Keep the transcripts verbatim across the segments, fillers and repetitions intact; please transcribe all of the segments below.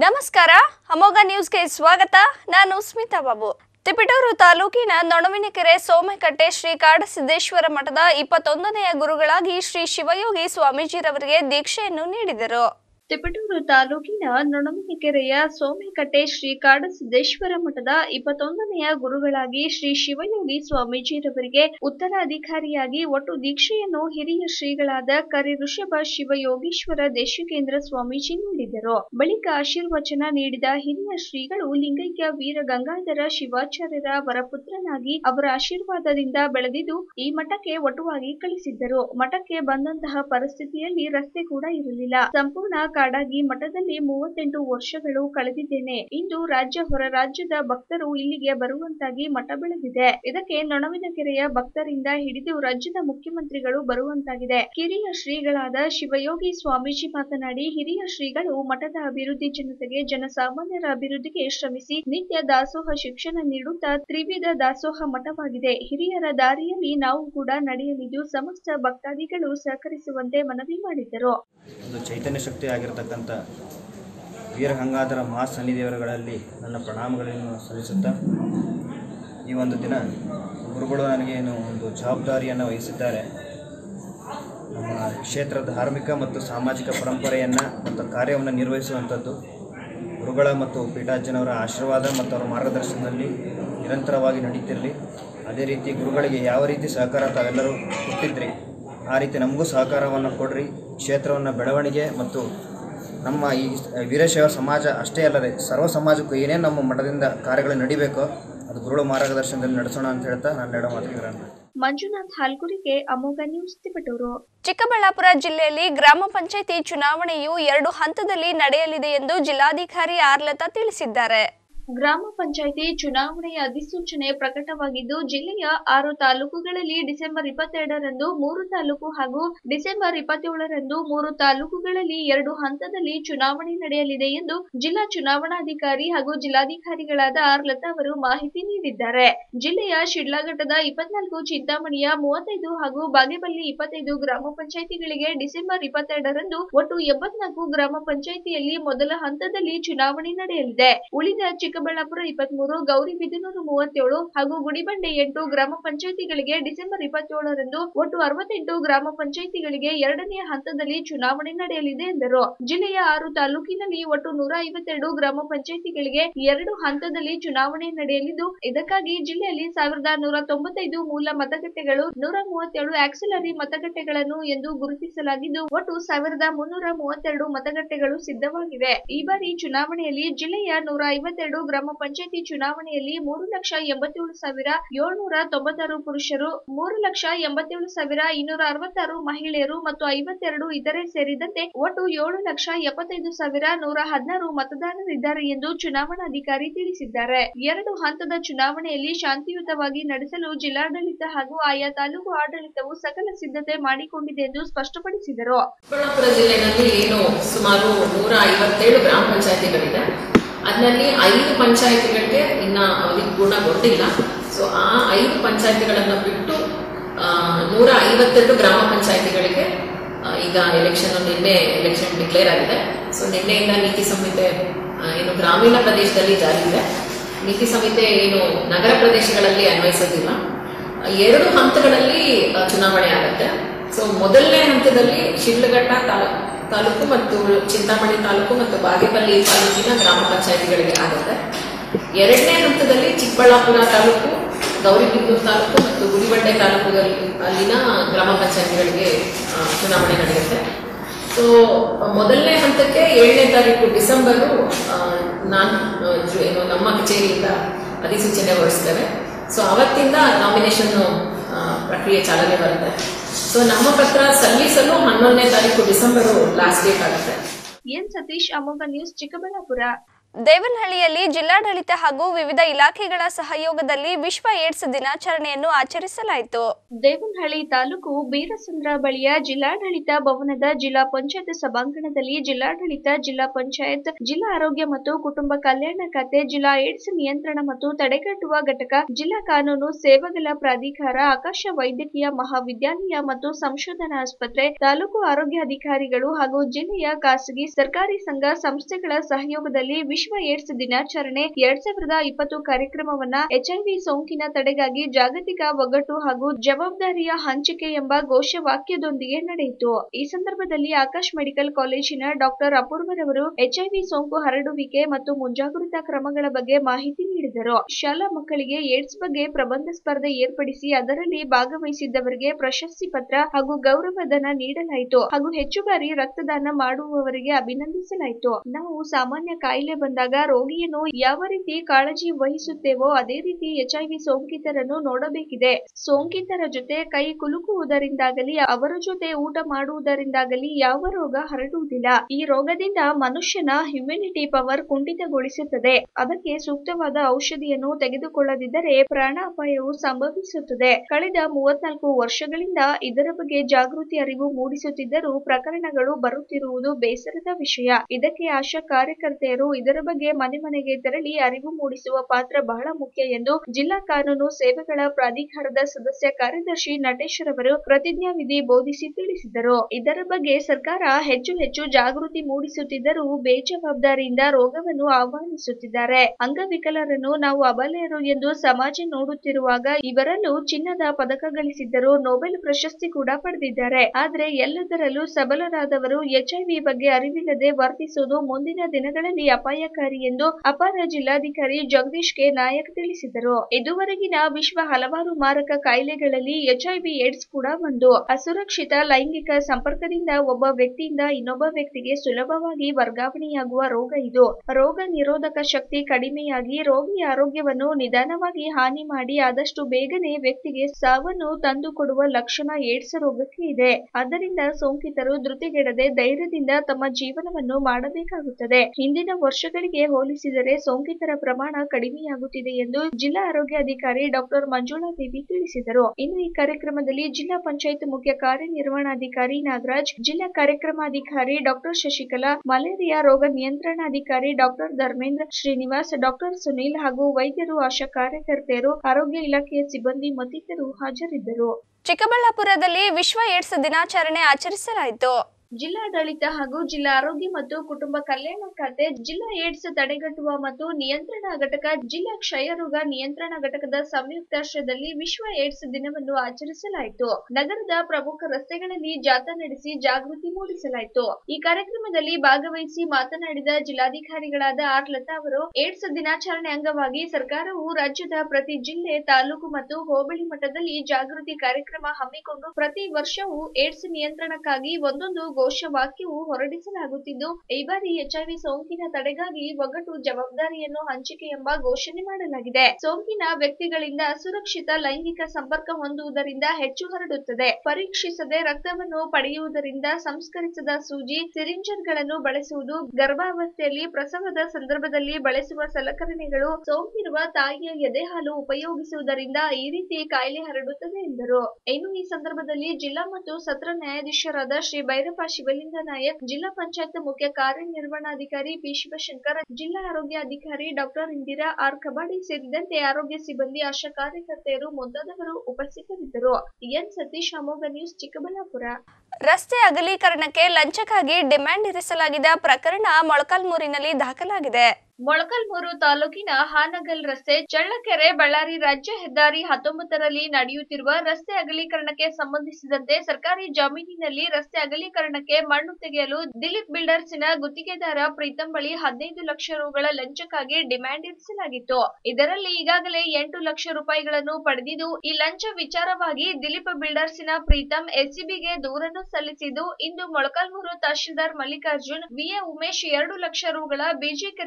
ನಮಸ್ಕಾರ ಅಮೋಘ ನ್ಯೂಸ್ಗೆ ಸ್ವಾಗತ. ನಾನು ಸ್ಮಿತಾ ಬಾಬು. ತಿಪಟೂರು ತಾಲೂಕಿನ ನೊಣವಿನಕೆರೆ ಸೋಮೆಕಟ್ಟೆ ಶ್ರೀ ಕಾಡಸಿದ್ದೇಶ್ವರ ಮಠದ ಇಪ್ಪತ್ತೊಂದನೆಯ ಗುರುಗಳಾಗಿ ಶ್ರೀ ಶಿವಯೋಗಿ ಸ್ವಾಮೀಜಿರವರಿಗೆ ದೀಕ್ಷೆಯನ್ನು ನೀಡಿದರು. ತಿಪಟೂರು ತಾಲೂಕಿನ ನೊಣವಿನಕೆರೆಯ ಸೋಮೆಕಟ್ಟೆ ಶ್ರೀ ಕಾಡಸಿದ್ದೇಶ್ವರ ಮಠದ ಇಪ್ಪತ್ತೊಂದನೆಯ ಗುರುಗಳಾಗಿ ಶ್ರೀ ಶಿವಯೋಗಿ ಸ್ವಾಮೀಜಿರವರಿಗೆ ಉತ್ತರಾಧಿಕಾರಿಯಾಗಿ ಒಟ್ಟು ದೀಕ್ಷೆಯನ್ನು ಹಿರಿಯ ಶ್ರೀಗಳಾದ ಕರಿಋಷಭ ಶಿವಯೋಗೀಶ್ವರ ದೇಶಿಕೇಂದ್ರ ಸ್ವಾಮೀಜಿ ನೀಡಿದರು. ಬಳಿಕ ಆಶೀರ್ವಚನ ನೀಡಿದ ಹಿರಿಯ ಶ್ರೀಗಳು ಲಿಂಗೈಕ್ಯ ವೀರ ಗಂಗಾಧರ ಶಿವಾಚಾರ್ಯರ ವರಪುತ್ರನಾಗಿ ಅವರ ಆಶೀರ್ವಾದದಿಂದ ಬೆಳೆದಿದ್ದು ಈ ಮಠಕ್ಕೆ ಒಟುವಾಗಿ ಕಳಿಸಿದ್ದರು. ಮಠಕ್ಕೆ ಬಂದಂತಹ ಪರಿಸ್ಥಿತಿಯಲ್ಲಿ ರಸ್ತೆ ಕೂಡ ಇರಲಿಲ್ಲ. ಸಂಪೂರ್ಣ ಕಾಡಾಗಿ ಮಠದಲ್ಲಿ ಮೂವತ್ತೆಂಟು ವರ್ಷಗಳು ಕಳೆದಿದ್ದೇನೆ. ಇಂದು ರಾಜ್ಯ ಹೊರ ರಾಜ್ಯದ ಭಕ್ತರು ಇಲ್ಲಿಗೆ ಬರುವಂತಾಗಿ ಮಠ ಬೆಳೆದಿದೆ. ಇದಕ್ಕೆ ನೊಣವಿನಕೆರೆಯ ಭಕ್ತರಿಂದ ಹಿಡಿದು ರಾಜ್ಯದ ಮುಖ್ಯಮಂತ್ರಿಗಳು ಬರುವಂತಾಗಿದೆ. ಕಿರಿಯ ಶ್ರೀಗಳಾದ ಶಿವಯೋಗಿ ಸ್ವಾಮೀಜಿ ಮಾತನಾಡಿ, ಹಿರಿಯ ಶ್ರೀಗಳು ಮಠದ ಅಭಿವೃದ್ಧಿ ಜನತೆಗೆ ಜನಸಾಮಾನ್ಯರ ಅಭಿವೃದ್ಧಿಗೆ ಶ್ರಮಿಸಿ ನಿತ್ಯ ದಾಸೋಹ ಶಿಕ್ಷಣ ನೀಡುತ್ತಾ ತ್ರಿವಿಧ ದಾಸೋಹ ಮಠವಾಗಿದೆ. ಹಿರಿಯರ ದಾರಿಯಲ್ಲಿ ನಾವು ಕೂಡ ನಡೆಯಲಿದ್ದು ಸಮಸ್ತ ಭಕ್ತಾದಿಗಳು ಸಹಕರಿಸುವಂತೆ ಮನವಿ ಮಾಡಿದ್ದರು. ಚೈತನ್ಯ ಶಕ್ತಿ ಆಗಿರತಕ್ಕಂಥ ವೀರ ಗಂಗಾಧರ ಮಹಾಸನ್ನಿಧಿಯವರುಗಳಲ್ಲಿ ನನ್ನ ಪ್ರಣಾಮಗಳನ್ನು ಸಲ್ಲಿಸುತ್ತಾ, ಈ ಒಂದು ದಿನ ಗುರುಗಳು ನನಗೆ ಏನು ಒಂದು ಜವಾಬ್ದಾರಿಯನ್ನು ವಹಿಸಿದ್ದಾರೆ. ನಮ್ಮ ಕ್ಷೇತ್ರದ ಧಾರ್ಮಿಕ ಮತ್ತು ಸಾಮಾಜಿಕ ಪರಂಪರೆಯನ್ನು ಮತ್ತು ಕಾರ್ಯವನ್ನು ನಿರ್ವಹಿಸುವಂಥದ್ದು ಗುರುಗಳ ಮತ್ತು ಪೀಠಾರ್ಜನವರ ಆಶೀರ್ವಾದ ಮತ್ತು ಅವರ ಮಾರ್ಗದರ್ಶನದಲ್ಲಿ ನಿರಂತರವಾಗಿ ನಡೀತಿರಲಿ. ಅದೇ ರೀತಿ ಗುರುಗಳಿಗೆ ಯಾವ ರೀತಿ ಸಹಕಾರ ತಾವೆಲ್ಲರೂ ಕೊಟ್ಟಿದ್ರಿ, ಆ ರೀತಿ ನಮಗೂ ಸಹಕಾರವನ್ನು ಕೊಡ್ರಿ. ಕ್ಷೇತ್ರವನ್ನು ಬೆಳವಣಿಗೆ ಮತ್ತು ನಮ್ಮ ಈ ವೀರಶೈವ ಸಮಾಜ ಅಷ್ಟೇ ಅಲ್ಲದೆ ಸರ್ವ ಸಮಾಜಕ್ಕೂ ಏನೇನು ನಮ್ಮ ಮಠದಿಂದ ಕಾರ್ಯಗಳು ನಡಿಬೇಕೋ ಅದು ಗುರುಗಳ ಮಾರ್ಗದರ್ಶನದಲ್ಲಿ ನಡೆಸೋಣ ಅಂತ ಹೇಳ್ತಾ ನಾನು ಎರಡು ಮಾತುಗಳನ್ನು. ಮಂಜುನಾಥ್ ಹಾಲ್ಗುರಿಗೆ ಅಮೋಘ ನ್ಯೂಸ್ ತಿಪಟೂರು. ಚಿಕ್ಕಬಳ್ಳಾಪುರ ಜಿಲ್ಲೆಯಲ್ಲಿ ಗ್ರಾಮ ಪಂಚಾಯಿತಿ ಚುನಾವಣೆಯು ಎರಡು ಹಂತದಲ್ಲಿ ನಡೆಯಲಿದೆ ಎಂದು ಜಿಲ್ಲಾಧಿಕಾರಿ ಆರ್ ಲತಾ ತಿಳಿಸಿದ್ದಾರೆ. ಗ್ರಾಮ ಪಂಚಾಯಿತಿ ಚುನಾವಣೆಯ ಅಧಿಸೂಚನೆ ಪ್ರಕಟವಾಗಿದ್ದು ಜಿಲ್ಲೆಯ ಆರು ತಾಲೂಕುಗಳಲ್ಲಿ ಡಿಸೆಂಬರ್ ಇಪ್ಪತ್ತೆರಡರಂದು ಮೂರು ತಾಲೂಕು ಹಾಗೂ ಡಿಸೆಂಬರ್ ಇಪ್ಪತ್ತೇಳರಂದು ಮೂರು ತಾಲೂಕುಗಳಲ್ಲಿ ಎರಡು ಹಂತದಲ್ಲಿ ಚುನಾವಣೆ ನಡೆಯಲಿದೆ ಎಂದು ಜಿಲ್ಲಾ ಚುನಾವಣಾಧಿಕಾರಿ ಹಾಗೂ ಜಿಲ್ಲಾಧಿಕಾರಿಗಳಾದ ಆರ್ ಲತಾ ಅವರು ಮಾಹಿತಿ ನೀಡಿದ್ದಾರೆ. ಜಿಲ್ಲೆಯ ಶಿಡ್ಲಘಟ್ಟದ ಇಪ್ಪತ್ನಾಲ್ಕು, ಚಿಂತಾಮಣಿಯ ಮೂವತ್ತೈದು ಹಾಗೂ ಬಾಗೇಪಲ್ಲಿ ಇಪ್ಪತ್ತೈದು ಗ್ರಾಮ ಪಂಚಾಯಿತಿಗಳಿಗೆ ಡಿಸೆಂಬರ್ ಇಪ್ಪತ್ತೆರಡರಂದು ಒಟ್ಟು ಎಂಬತ್ನಾಲ್ಕು ಗ್ರಾಮ ಪಂಚಾಯಿತಿಯಲ್ಲಿ ಮೊದಲ ಹಂತದಲ್ಲಿ ಚುನಾವಣೆ ನಡೆಯಲಿದೆ. ಉಳಿದ ಚಿಕ್ಕಬಳ್ಳಾಪುರ ಇಪ್ಪತ್ಮೂರು, ಗೌರಿಬಿದನೂರು ಮೂವತ್ತೇಳು ಹಾಗೂ ಗುಡಿಬಂಡೆ ಎಂಟು ಗ್ರಾಮ ಪಂಚಾಯಿತಿಗಳಿಗೆ ಡಿಸೆಂಬರ್ ಇಪ್ಪತ್ತೇಳರಂದು ಒಟ್ಟು ಅರವತ್ತೆಂಟು ಗ್ರಾಮ ಪಂಚಾಯಿತಿಗಳಿಗೆ ಎರಡನೇ ಹಂತದಲ್ಲಿ ಚುನಾವಣೆ ನಡೆಯಲಿದೆ ಎಂದರು. ಜಿಲ್ಲೆಯ ಆರು ತಾಲೂಕಿನಲ್ಲಿ ಒಟ್ಟು ನೂರ ಐವತ್ತೆರಡು ಗ್ರಾಮ ಪಂಚಾಯಿತಿಗಳಿಗೆ ಎರಡು ಹಂತದಲ್ಲಿ ಚುನಾವಣೆ ನಡೆಯಲಿದ್ದು ಇದಕ್ಕಾಗಿ ಜಿಲ್ಲೆಯಲ್ಲಿ ಸಾವಿರದ ನೂರ ತೊಂಬತ್ತೈದು ಮೂಲ ಮತಗಟ್ಟೆಗಳು, ನೂರ ಮೂವತ್ತೇಳು ಆಕ್ಸಿಲರಿ ಮತಗಟ್ಟೆಗಳನ್ನು ಎಂದು ಗುರುತಿಸಲಾಗಿದ್ದು ಒಟ್ಟು ಸಾವಿರದ ಮುನ್ನೂರ ಮೂವತ್ತೆರಡು ಮತಗಟ್ಟೆಗಳು ಸಿದ್ಧವಾಗಿವೆ. ಈ ಬಾರಿ ಚುನಾವಣೆಯಲ್ಲಿ ಜಿಲ್ಲೆಯ ನೂರ ಐವತ್ತೆರಡು ಗ್ರಾಮ ಪಂಚಾಯಿತಿ ಚುನಾವಣೆಯಲ್ಲಿ ಮೂರು ಲಕ್ಷ ಎಂಬತ್ತೇಳು ಸಾವಿರ ಏಳ್ನೂರ ತೊಂಬತ್ತಾರು ಪುರುಷರು, ಮೂರು ಲಕ್ಷ ಎಂಬತ್ತೇಳು ಸಾವಿರ ಇನ್ನೂರ ಅರವತ್ತಾರು ಮಹಿಳೆಯರು ಮತ್ತು ಐವತ್ತೆರಡು ಇತರೆ ಸೇರಿದಂತೆ ಒಟ್ಟು ಏಳು ಲಕ್ಷ ಎಪ್ಪತ್ತೈದು ಸಾವಿರ ನೂರ ಹದಿನಾರು ಮತದಾರರಿದ್ದಾರೆ ಎಂದು ಚುನಾವಣಾಧಿಕಾರಿ ತಿಳಿಸಿದ್ದಾರೆ. ಎರಡು ಹಂತದ ಚುನಾವಣೆಯಲ್ಲಿ ಶಾಂತಿಯುತವಾಗಿ ನಡೆಸಲು ಜಿಲ್ಲಾಡಳಿತ ಹಾಗೂ ಆಯಾ ತಾಲೂಕು ಆಡಳಿತವು ಸಕಲ ಸಿದ್ಧತೆ ಮಾಡಿಕೊಂಡಿದೆ ಎಂದು ಸ್ಪಷ್ಟಪಡಿಸಿದರು. ಚಿಕ್ಕಬಳ್ಳಾಪುರ ಜಿಲ್ಲೆಯಲ್ಲಿ ಏನು ಸುಮಾರು ನೂರ ಐವತ್ತೇಳು ಗ್ರಾಮ ಪಂಚಾಯಿತಿಗಳಿದೆ. ಅದರಲ್ಲಿ ಐದು ಪಂಚಾಯಿತಿಗಳಿಗೆ ಇನ್ನ ಅವರಿಗೆ ಪೂರ್ಣಗೊಂಡಿಲ್ಲ. ಸೊ ಆ ಐದು ಪಂಚಾಯಿತಿಗಳನ್ನು ಬಿಟ್ಟು ನೂರ ಐವತ್ತೆರಡು ಗ್ರಾಮ ಪಂಚಾಯಿತಿಗಳಿಗೆ ಈಗ ಎಲೆಕ್ಷನ್ ನಿನ್ನೆ ಎಲೆಕ್ಷನ್ ಡಿಕ್ಲೇರ್ ಆಗಿದೆ. ಸೊ ನಿನ್ನೆಯಿಂದ ನೀತಿ ಸಂಹಿತೆ ಏನು ಗ್ರಾಮೀಣ ಪ್ರದೇಶದಲ್ಲಿ ಜಾರಿ ಇದೆ. ನೀತಿ ಸಂಹಿತೆ ಏನು ನಗರ ಪ್ರದೇಶಗಳಲ್ಲಿ ಅನ್ವಯಿಸೋದಿಲ್ಲ. ಎರಡು ಹಂತಗಳಲ್ಲಿ ಚುನಾವಣೆ ಆಗುತ್ತೆ. ಸೊ ಮೊದಲನೇ ಹಂತದಲ್ಲಿ ಶಿಡ್ಲಘಟ್ಟ ತಾಲೂಕು ಮತ್ತು ಚಿಂತಾಮಣಿ ತಾಲೂಕು ಮತ್ತು ಬಾಗೇಪಲ್ಲಿ ತಾಲೂಕಿನ ಗ್ರಾಮ ಪಂಚಾಯಿತಿಗಳಿಗೆ ಆಗುತ್ತೆ. ಎರಡನೇ ಹಂತದಲ್ಲಿ ಚಿಕ್ಕಬಳ್ಳಾಪುರ ತಾಲೂಕು, ಗೌರಿಬಿದನೂರು ತಾಲೂಕು ಮತ್ತು ಗುಡಿಬಂಡೆ ತಾಲೂಕುಗಳಲ್ಲಿ ಅಲ್ಲಿನ ಗ್ರಾಮ ಪಂಚಾಯಿತಿಗಳಿಗೆ ಚುನಾವಣೆ ನಡೆಯುತ್ತೆ. ಸೊ ಮೊದಲನೇ ಹಂತಕ್ಕೆ ಏಳನೇ ತಾರೀಕು ಡಿಸೆಂಬರು ನಾನು ಏನು ನಮ್ಮ ಕಚೇರಿಯಿಂದ ಅಧಿಸೂಚನೆ ಹೊರಡಿಸ್ತೇವೆ. ಸೊ ಅವತ್ತಿಂದ ನಾಮಿನೇಷನ್ ಪ್ರಕ್ರಿಯೆ ಚಾಲನೆ ಬರುತ್ತೆ. ಸೊ ನಮ್ಮ ಪತ್ರ ಸಲ್ಲಿಸಲು ಹನ್ನೊಂದನೇ ತಾರೀಕು ಡಿಸೆಂಬರ್ ಲಾಸ್ಟ್ ಡೇಟ್ ಆಗುತ್ತೆ. N Satish, Amogha news, Chikkaballapur. ದೇವನಹಳ್ಳಿಯಲ್ಲಿ ಜಿಲ್ಲಾಡಳಿತ ಹಾಗೂ ವಿವಿಧ ಇಲಾಖೆಗಳ ಸಹಯೋಗದಲ್ಲಿ ವಿಶ್ವ ಏಡ್ಸ್ ದಿನಾಚರಣೆಯನ್ನು ಆಚರಿಸಲಾಯಿತು. ದೇವನಹಳ್ಳಿ ತಾಲೂಕು ಬೀರಸಂದ್ರ ಬಳಿಯ ಜಿಲ್ಲಾಡಳಿತ ಭವನದ ಜಿಲ್ಲಾ ಪಂಚಾಯತ್ ಸಭಾಂಗಣದಲ್ಲಿ ಜಿಲ್ಲಾಡಳಿತ, ಜಿಲ್ಲಾ ಪಂಚಾಯತ್, ಜಿಲ್ಲಾ ಆರೋಗ್ಯ ಮತ್ತು ಕುಟುಂಬ ಕಲ್ಯಾಣ ಖಾತೆ, ಜಿಲ್ಲಾ ಏಡ್ಸ್ ನಿಯಂತ್ರಣ ಮತ್ತು ತಡೆಗಟ್ಟುವ ಘಟಕ, ಜಿಲ್ಲಾ ಕಾನೂನು ಸೇವೆಗಳ ಪ್ರಾಧಿಕಾರ, ಆಕಾಶ ವೈದ್ಯಕೀಯ ಮಹಾವಿದ್ಯಾಲಯ ಮತ್ತು ಸಂಶೋಧನಾ ಆಸ್ಪತ್ರೆ, ತಾಲೂಕು ಆರೋಗ್ಯಾಧಿಕಾರಿಗಳು ಹಾಗೂ ಜಿಲ್ಲೆಯ ಖಾಸಗಿ ಸರ್ಕಾರಿ ಸಂಘ ಸಂಸ್ಥೆಗಳ ಸಹಯೋಗದಲ್ಲಿ ವಿಶ್ವ ಏಡ್ಸ್ ದಿನಾಚರಣೆ ಎರಡ್ ಸಾವಿರದ ಇಪ್ಪತ್ತು ಕಾರ್ಯಕ್ರಮವನ್ನ ಎಚ್ಐವಿ ಸೋಂಕಿನ ತಡೆಗಾಗಿ ಜಾಗತಿಕ ಒಗ್ಗಟ್ಟು ಹಾಗೂ ಜವಾಬ್ದಾರಿಯ ಹಂಚಿಕೆ ಎಂಬ ಘೋಷವಾಕ್ಯದೊಂದಿಗೆ ನಡೆಯಿತು. ಈ ಸಂದರ್ಭದಲ್ಲಿ ಆಕಾಶ್ ಮೆಡಿಕಲ್ ಕಾಲೇಜಿನ ಡಾಕ್ಟರ್ ಅಪೂರ್ವರವರು ಎಚ್ಐವಿ ಸೋಂಕು ಹರಡುವಿಕೆ ಮತ್ತು ಮುಂಜಾಗೃತಾ ಕ್ರಮಗಳ ಬಗ್ಗೆ ಮಾಹಿತಿ ನೀಡಿದರು. ಶಾಲಾ ಮಕ್ಕಳಿಗೆ ಏಡ್ಸ್ ಬಗ್ಗೆ ಪ್ರಬಂಧ ಸ್ಪರ್ಧೆ ಏರ್ಪಡಿಸಿ ಅದರಲ್ಲಿ ಭಾಗವಹಿಸಿದ್ದವರಿಗೆ ಪ್ರಶಸ್ತಿ ಪತ್ರ ಹಾಗೂ ಗೌರವಧನ ನೀಡಲಾಯಿತು ಹಾಗೂ ಹೆಚ್ಚು ಬಾರಿ ರಕ್ತದಾನ ಮಾಡುವವರಿಗೆ ಅಭಿನಂದಿಸಲಾಯಿತು. ನಾವು ಸಾಮಾನ್ಯ ಕಾಯಿಲೆ ಬಂದಾಗ ರೋಗಿಯನ್ನು ಯಾವ ರೀತಿ ಕಾಳಜಿ ವಹಿಸುತ್ತೇವೋ ಅದೇ ರೀತಿ ಎಚ್ಐವಿ ಸೋಂಕಿತರನ್ನು ನೋಡಬೇಕಿದೆ. ಸೋಂಕಿತರ ಜೊತೆ ಕೈ ಕುಲುಕುವುದರಿಂದಾಗಲಿ ಅವರ ಜೊತೆ ಊಟ ಮಾಡುವುದರಿಂದಾಗಲಿ ಯಾವ ರೋಗ ಹರಡುವುದಿಲ್ಲ. ಈ ರೋಗದಿಂದ ಮನುಷ್ಯನ ಇಮ್ಯುನಿಟಿ ಪವರ್ ಕುಂಠಿತಗೊಳಿಸುತ್ತದೆ. ಅದಕ್ಕೆ ಸೂಕ್ತವಾದ ಔಷಧಿಯನ್ನು ತೆಗೆದುಕೊಳ್ಳದಿದ್ದರೆ ಪ್ರಾಣಾಪಾಯವು ಸಂಭವಿಸುತ್ತದೆ. ಕಳೆದ ಮೂವತ್ನಾಲ್ಕು ವರ್ಷಗಳಿಂದ ಇದರ ಬಗ್ಗೆ ಜಾಗೃತಿ ಅರಿವು ಮೂಡಿಸುತ್ತಿದ್ದರೂ ಪ್ರಕರಣಗಳು ಬರುತ್ತಿರುವುದು ಬೇಸರದ ವಿಷಯ. ಇದಕ್ಕೆ ಆಶಾ ಕಾರ್ಯಕರ್ತೆಯರು ಇದರ ಬಗ್ಗೆ ಮನೆ ಮನೆಗೆ ತೆರಳಿ ಅರಿವು ಮೂಡಿಸುವ ಪಾತ್ರ ಬಹಳ ಮುಖ್ಯ ಎಂದು ಜಿಲ್ಲಾ ಕಾನೂನು ಸೇವೆಗಳ ಪ್ರಾಧಿಕಾರದ ಸದಸ್ಯ ಕಾರ್ಯದರ್ಶಿ ನಟೇಶ್ ರವರು ಪ್ರತಿಜ್ಞಾವಿಧಿ ಬೋಧಿಸಿ ತಿಳಿಸಿದರು. ಇದರ ಬಗ್ಗೆ ಸರ್ಕಾರ ಹೆಚ್ಚು ಹೆಚ್ಚು ಜಾಗೃತಿ ಮೂಡಿಸುತ್ತಿದ್ದರೂ ಬೇಜವಾಬ್ದಾರಿಯಿಂದ ರೋಗವನ್ನು ಆಹ್ವಾನಿಸುತ್ತಿದ್ದಾರೆ. ಅಂಗವಿಕಲರನ್ನು ನಾವು ಅಬಲೆಯರು ಎಂದು ಸಮಾಜ ನೋಡುತ್ತಿರುವಾಗ ಇವರಲ್ಲೂ ಚಿನ್ನದ ಪದಕ ಗಳಿಸಿದ್ದರು, ನೊಬೆಲ್ ಪ್ರಶಸ್ತಿ ಕೂಡ ಪಡೆದಿದ್ದಾರೆ. ಆದ್ರೆ ಎಲ್ಲದರಲ್ಲೂ ಸಬಲರಾದವರು ಎಚ್ಐವಿ ಬಗ್ಗೆ ಅರಿವಿಲ್ಲದೆ ವರ್ತಿಸುವುದು ಮುಂದಿನ ದಿನಗಳಲ್ಲಿ ಅಪಾಯಕಾರಿ ಎಂದು ಅಪರ ಜಿಲ್ಲಾಧಿಕಾರಿ ಜಗದೀಶ್ ಕೆ ನಾಯಕ್ ತಿಳಿಸಿದರು. ಇದುವರೆಗಿನ ವಿಶ್ವ ಹಲವಾರು ಮಾರಕ ಕಾಯಿಲೆಗಳಲ್ಲಿ ಎಚ್ಐವಿ ಏಡ್ಸ್ ಕೂಡ ಒಂದು. ಅಸುರಕ್ಷಿತ ಲೈಂಗಿಕ ಸಂಪರ್ಕದಿಂದ ಒಬ್ಬ ವ್ಯಕ್ತಿಯಿಂದ ಇನ್ನೊಬ್ಬ ವ್ಯಕ್ತಿಗೆ ಸುಲಭವಾಗಿ ವರ್ಗಾವಣೆಯಾಗುವ ರೋಗ ಇದು. ರೋಗ ನಿರೋಧಕ ಶಕ್ತಿ ಕಡಿಮೆಯಾಗಿ ರೋಗಿಯ ಆರೋಗ್ಯವನ್ನು ನಿಧಾನವಾಗಿ ಹಾನಿ ಮಾಡಿ ಆದಷ್ಟು ಬೇಗನೆ ವ್ಯಕ್ತಿಗೆ ಸಾವನ್ನು ತಂದುಕೊಡುವ ಲಕ್ಷಣ ಏಡ್ಸ್ ರೋಗಕ್ಕೆ ಇದೆ. ಆದ್ದರಿಂದ ಸೋಂಕಿತರು ಧೃತಿಗೆಡದೆ ಧೈರ್ಯದಿಂದ ತಮ್ಮ ಜೀವನವನ್ನು ಮಾಡಬೇಕಾಗುತ್ತದೆ. ಹಿಂದಿನ ವರ್ಷಗಳಿಗೆ ಹೋಲಿಸಿದರೆ ಸೋಂಕಿತರ ಪ್ರಮಾಣ ಕಡಿಮೆಯಾಗುತ್ತಿದೆ ಎಂದು ಜಿಲ್ಲಾ ಆರೋಗ್ಯಾಧಿಕಾರಿ ಡಾಕ್ಟರ್ ಮಂಜುಳಾ ದೇವಿ ತಿಳಿಸಿದರು. ಇನ್ನು ಈ ಕಾರ್ಯಕ್ರಮದಲ್ಲಿ ಜಿಲ್ಲಾ ಪಂಚಾಯತ್ ಮುಖ್ಯ ಕಾರ್ಯನಿರ್ವಹಣಾಧಿಕಾರಿ ನಾಗರಾಜ್, ಜಿಲ್ಲಾ ಕಾರ್ಯಕ್ರಮಾಧಿಕಾರಿ ಡಾಕ್ಟರ್ ಶಶಿಕಲಾ, ಮಲೇರಿಯಾ ರೋಗ ನಿಯಂತ್ರಣಾಧಿಕಾರಿ ಡಾಕ್ಟರ್ ಧರ್ಮೇಂದ್ರ, ಶ್ರೀನಿವಾಸ್, ಡಾಕ್ಟರ್ ಸುನೀಲ್ ಹಾಗೂ ವೈದ್ಯರು, ಆಶಾ ಕಾರ್ಯಕರ್ತೆಯರು, ಆರೋಗ್ಯ ಇಲಾಖೆಯ ಸಿಬ್ಬಂದಿ ಮತ್ತಿತರರು ಹಾಜರಿದ್ದರು. ಚಿಕ್ಕಬಳ್ಳಾಪುರದಲ್ಲಿ ವಿಶ್ವ ಏಡ್ಸ್ ದಿನಾಚರಣೆ ಆಚರಿಸಲಾಯಿತು. ಜಿಲ್ಲಾಡಳಿತ ಹಾಗೂ ಜಿಲ್ಲಾ ಆರೋಗ್ಯ ಮತ್ತು ಕುಟುಂಬ ಕಲ್ಯಾಣ ಖಾತೆ, ಜಿಲ್ಲಾ ಏಡ್ಸ್ ತಡೆಗಟ್ಟುವ ಮತ್ತು ನಿಯಂತ್ರಣ ಘಟಕ, ಜಿಲ್ಲಾ ಕ್ಷಯರೋಗ ನಿಯಂತ್ರಣ ಘಟಕದ ಸಂಯುಕ್ತಾಶ್ರಯದಲ್ಲಿ ವಿಶ್ವ ಏಡ್ಸ್ ದಿನವನ್ನು ಆಚರಿಸಲಾಯಿತು. ನಗರದ ಪ್ರಮುಖ ರಸ್ತೆಗಳಲ್ಲಿ ಜಾಥಾ ನಡೆಸಿ ಜಾಗೃತಿ ಮೂಡಿಸಲಾಯಿತು. ಈ ಕಾರ್ಯಕ್ರಮದಲ್ಲಿ ಭಾಗವಹಿಸಿ ಮಾತನಾಡಿದ ಜಿಲ್ಲಾಧಿಕಾರಿಗಳಾದ ಆರ್ ಲತಾ ಅವರು, ಏಡ್ಸ್ ದಿನಾಚರಣೆ ಅಂಗವಾಗಿ ಸರ್ಕಾರವು ರಾಜ್ಯದ ಪ್ರತಿ ಜಿಲ್ಲೆ, ತಾಲೂಕು ಮತ್ತು ಹೋಬಳಿ ಮಟ್ಟದಲ್ಲಿ ಜಾಗೃತಿ ಕಾರ್ಯಕ್ರಮ ಹಮ್ಮಿಕೊಂಡು ಪ್ರತಿ ವರ್ಷವೂ ಏಡ್ಸ್ ನಿಯಂತ್ರಣಕ್ಕಾಗಿ ಒಂದೊಂದು ಘೋಷವಾಕ್ಯವು ಹೊರಡಿಸಲಾಗುತ್ತಿದ್ದು, ಈ ಬಾರಿ ಎಚ್ಐವಿ ಸೋಂಕಿನ ತಡೆಗಾಗಿ ಒಗ್ಗಟ್ಟು ಜವಾಬ್ದಾರಿಯನ್ನು ಹಂಚಿಕೆ ಎಂಬ ಘೋಷಣೆ ಮಾಡಲಾಗಿದೆ. ಸೋಂಕಿನ ವ್ಯಕ್ತಿಗಳಿಂದ ಅಸುರಕ್ಷಿತ ಲೈಂಗಿಕ ಸಂಪರ್ಕ ಹೊಂದುವುದರಿಂದ ಹೆಚ್ಚು ಹರಡುತ್ತದೆ. ಪರೀಕ್ಷಿಸದೆ ರಕ್ತವನ್ನು ಪಡೆಯುವುದರಿಂದ, ಸಂಸ್ಕರಿಸದ ಸೂಜಿ, ಸಿರಿಂಜರ್ಗಳನ್ನು ಬಳಸುವುದು, ಗರ್ಭಾವಸ್ಥೆಯಲ್ಲಿ ಪ್ರಸವದ ಸಂದರ್ಭದಲ್ಲಿ ಬಳಸುವ ಸಲಕರಣೆಗಳು, ಸೋಂಕಿರುವ ತಾಯಿಯ ಎದೆಹಾಲು ಉಪಯೋಗಿಸುವುದರಿಂದ ಈ ರೀತಿ ಕಾಯಿಲೆ ಹರಡುತ್ತದೆ ಎಂದರು. ಇನ್ನು ಈ ಸಂದರ್ಭದಲ್ಲಿ ಜಿಲ್ಲಾ ಮತ್ತು ಸತ್ರ ನ್ಯಾಯಾಧೀಶರಾದ ಶ್ರೀ ಭೈರಪ್ಪ ಶಿವಲಿಂಗ ನಾಯಕ್, ಜಿಲ್ಲಾ ಪಂಚಾಯತ್ ಮುಖ್ಯ ಕಾರ್ಯನಿರ್ವಹಣಾಧಿಕಾರಿ ಪಿ ಶಿವಶಂಕರ್, ಜಿಲ್ಲಾ ಆರೋಗ್ಯ ಅಧಿಕಾರಿ ಡಾಕ್ಟರ್ ಇಂದಿರಾ ಆರ್ ಕಬಾಡಿ ಸೇರಿದಂತೆ ಆರೋಗ್ಯ ಸಿಬ್ಬಂದಿ, ಆಶಾ ಕಾರ್ಯಕರ್ತೆಯರು ಮುಂತಾದವರು ಉಪಸ್ಥಿತರಿದ್ದರು. N Satish, Amogha news, Chikkaballapur. ರಸ್ತೆ ಅಗಲೀಕರಣಕ್ಕೆ ಲಂಚಕ್ಕಾಗಿ ಡಿಮ್ಯಾಂಡ್ ಇರಿಸಲಾಗಿದ್ದ ಪ್ರಕರಣ ಮೊಳಕಾಲ್ಮೂರಿನಲ್ಲಿ ದಾಖಲಾಗಿದೆ. ಮೊಳಕಾಲ್ಮೂರು ತಾಲೂಕಿನ ಹಾನಗಲ್ ರಸ್ತೆ, ಚಳ್ಳಕೆರೆ ಬಳ್ಳಾರಿ ರಾಜ್ಯ ಹೆದ್ದಾರಿ ಹತ್ತೊಂಬತ್ತರಲ್ಲಿ ನಡೆಯುತ್ತಿರುವ ರಸ್ತೆ ಅಗಲೀಕರಣಕ್ಕೆ ಸಂಬಂಧಿಸಿದಂತೆ ಸರ್ಕಾರಿ ಜಮೀನಿನಲ್ಲಿ ರಸ್ತೆ ಅಗಲೀಕರಣಕ್ಕೆ ಮಣ್ಣು ತೆಗೆಯಲು ದಿಲೀಪ್ ಬಿಲ್ಡರ್ಸ್ನ ಗುತ್ತಿಗೆದಾರ ಪ್ರೀತಂ ಬಳಿ ಹದಿನೈದು ಲಕ್ಷ ರುಗಳ ಲಂಚಕ್ಕಾಗಿ ಡಿಮ್ಯಾಂಡ್ ಇರಿಸಲಾಗಿತ್ತು. ಇದರಲ್ಲಿ ಈಗಾಗಲೇ ಎಂಟು ಲಕ್ಷ ರೂಪಾಯಿಗಳನ್ನು ಪಡೆದಿದ್ದು, ಈ ಲಂಚ ವಿಚಾರವಾಗಿ ದಿಲೀಪ್ ಬಿಲ್ಡರ್ಸ್ನ ಪ್ರೀತಂ ಎಸಿಬಿಗೆ ದೂರನ್ನು ಸಲ್ಲಿಸಿದ್ದು, ಇಂದು ಮೊಳಕಾಲ್ಮೂರು ತಹಶೀಲ್ದಾರ್ ಮಲ್ಲಿಕಾರ್ಜುನ್, ವಿಎ ಉಮೇಶ್ ಎರಡು ಲಕ್ಷ ರುಗಳ ಬಿಜಿಕೆರೆಯಲ್ಲಿ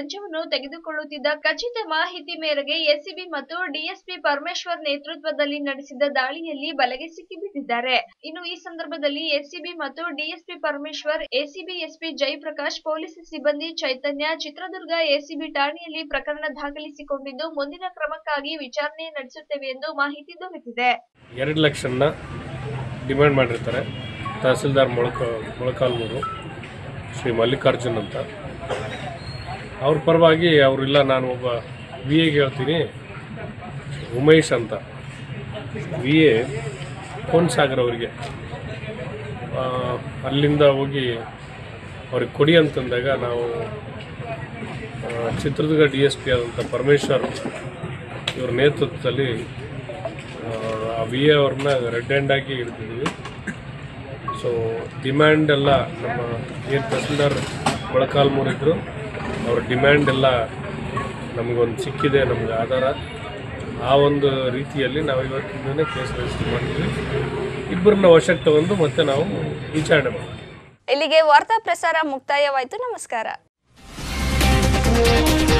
ಲಂಚವನ್ನು ತೆಗೆದುಕೊಳ್ಳುತ್ತಿದ್ದ ಖಚಿತ ಮಾಹಿತಿ ಮೇರೆಗೆ ಎಸಿಬಿ ಮತ್ತು ಡಿಎಸ್ಪಿ ಪರಮೇಶ್ವರ್ ನೇತೃತ್ವದಲ್ಲಿ ನಡೆಸಿದ ದಾಳಿಯಲ್ಲಿ ಬಲೆಗೆ ಸಿಕ್ಕಿಬಿದ್ದಿದ್ದಾರೆ. ಇನ್ನು ಈ ಸಂದರ್ಭದಲ್ಲಿ ಎಸಿಬಿ ಮತ್ತು DSP Parameshwar, ACB SP Jayaprakash, police ಸಿಬ್ಬಂದಿ ಚೈತನ್ಯ ಚಿತ್ರದುರ್ಗ ಎಸಿಬಿ ಠಾಣೆಯಲ್ಲಿ ಪ್ರಕರಣ ದಾಖಲಿಸಿಕೊಂಡಿದ್ದು ಮುಂದಿನ ಕ್ರಮಕ್ಕಾಗಿ ವಿಚಾರಣೆ ನಡೆಸುತ್ತೇವೆ ಎಂದು ಮಾಹಿತಿ ದೊರೆತಿದೆ. ಎರಡು ಲಕ್ಷನ ಡಿಮ್ಯಾಂಡ್ ಮಾಡಿರ್ತಾರೆ ತಹಸೀಲ್ದಾರ್ ಮೊಳಕ ಮೊಳಕಾಲ್ಮೂರು ಶ್ರೀ ಮಲ್ಲಿಕಾರ್ಜುನ್ ಅಂತ. ಅವ್ರ ಪರವಾಗಿ ಅವರಿಲ್ಲ, ನಾನು ಒಬ್ಬ ವಿ ಎಗೆ ಹೇಳ್ತೀನಿ, ಉಮೇಶ್ ಅಂತ ವಿ ಎ ಕೋನ್ಸಾಗರ್ ಅವರಿಗೆ ಅಲ್ಲಿಂದ ಹೋಗಿ ಅವ್ರಿಗೆ ಕೊಡಿ ಅಂತಂದಾಗ ನಾವು ಚಿತ್ರದುರ್ಗ ಡಿ ಎಸ್ ಪಿ ಆದಂಥ ಪರಮೇಶ್ವರ್ ಇವ್ರ ನೇತೃತ್ವದಲ್ಲಿ ಆ ವಿ ಎ ಅವ್ರನ್ನ ರೆಡ್ ಹ್ಯಾಂಡಾಗಿ ಹಿಡಿದಿದ್ವಿ. ಸೊ ಡಿಮ್ಯಾಂಡ್ ಎಲ್ಲ ನಮ್ಮ ಏನು ತಹಸೀಲ್ದಾರ್ ಮೊಳಕಾಲ್ಮೂರಿದ್ರು ಅವ್ರ ಡಿಮ್ಯಾಂಡ್ ಎಲ್ಲ ನಮಗೊಂದು ಸಿಕ್ಕಿದೆ, ನಮಗೆ ಆಧಾರ. ಆ ಒಂದು ರೀತಿಯಲ್ಲಿ ನಾವು ಇವತ್ತಿಂದನೇ ಕೇಸ್ ರಿಜಿಸ್ಟರ್ ಮಾಡಿದ್ವಿ. ಇಬ್ಬರನ್ನ ವಶಕ್ಕೆ ತಗೊಂಡು ಮತ್ತೆ ನಾವು ವಿಚಾರಣೆ ಮಾಡ್ತೀವಿ. ಇಲ್ಲಿಗೆ ವಾರ್ತಾ ಪ್ರಸಾರ ಮುಕ್ತಾಯವಾಯಿತು. ನಮಸ್ಕಾರ.